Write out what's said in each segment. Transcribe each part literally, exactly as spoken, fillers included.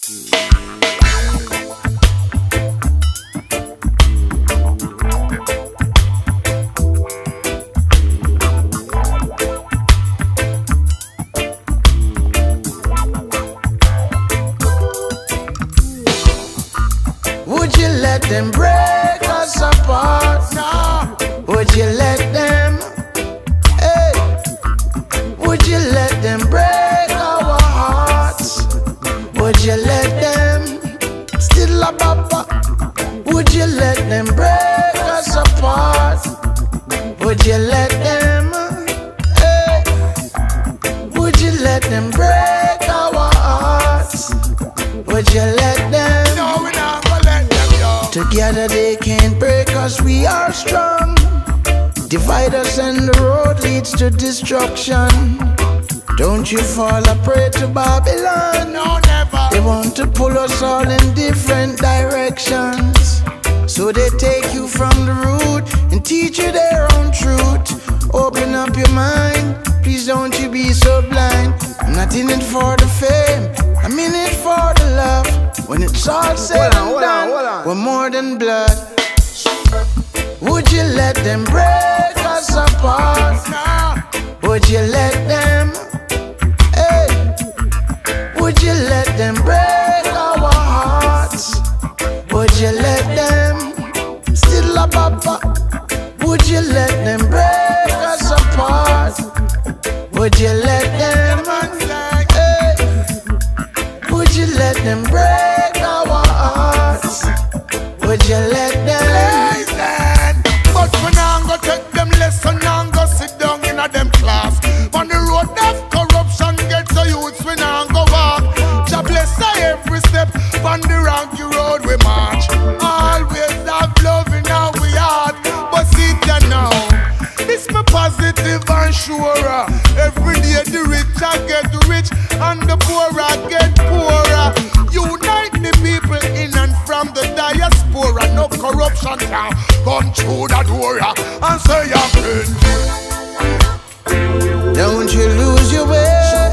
Would you let them break us apart? No. Would you let them? Hey. Would you let them break our hearts? Would you let them? Still a papa. Would you let them break us apart? Would you let them? Hey. Would you let them break our hearts? Would you let them? No, we're not gonna let them, yo. Together they can't break us, we are strong. Divide us and the road leads to destruction. Don't you fall a prey to Babylon. No, never. They want to pull us all in different directions. So they take you from the root and teach you their own truth. Open up your mind, please don't you be so blind. I'm not in it for the fame, I'm in it for the love. When it's all said and done, we're more than blood. Would you let them break us apart? Would you let them? Hey. Would you let them break our hearts? Would you let them? Still a papa. Would you let them break us apart? Would you let them? Hey. Would you let them break our hearts? Would you let them? Listen, but we now go take them lesson and go sit down in a them class. On the road of corruption, get to youths, we now go walk. Jah bless us every step on the rocky road we march. Always have love in our heart, but see that now. This me positive and sure. Every day the rich I get rich and the poor I get poorer. Unite the people in and from the diaspora. No corruption can come through the door and say your friend. Don't you lose your way.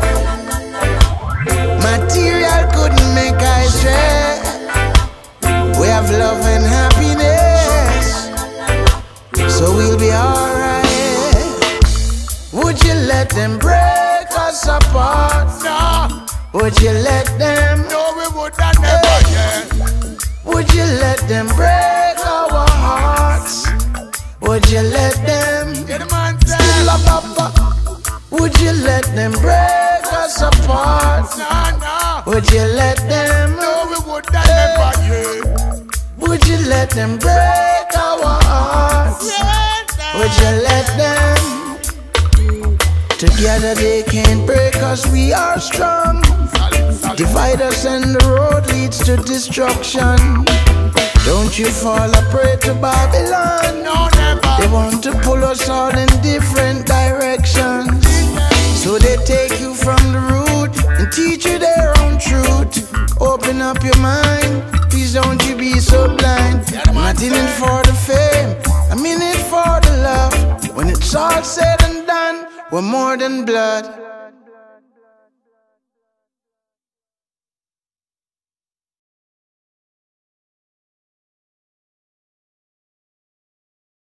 Material couldn't make us stray. We have love and happiness, so we'll be alright. Would you let them break us apart? Nah, Would you let them? no, we would have never, yeah. Would you let them break our hearts? Would you let them? Yeah, the man said, Still a papa. Would you let them break us apart? nah, nah, Would you let them? no, we would have never, yeah. Would you let them break our hearts? Would you let them? Together they can't break us, we are strong. Divide us and the road leads to destruction. Don't you fall a prey to Babylon. No, never. They want to pull us all in different directions. So they take you from the root and teach you their own truth. Open up your mind, please don't you be so blind. I'm not in it for the fame, I'm in it for the love. When it's all said and done, we're more than blood.